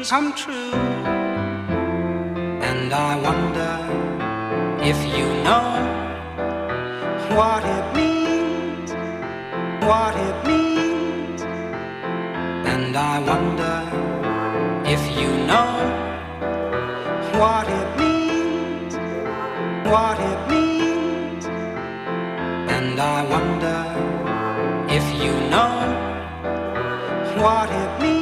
come true. And I wonder if you know what it means, what it means. And I wonder if you know what it means, what it means. And I wonder if you know what it means.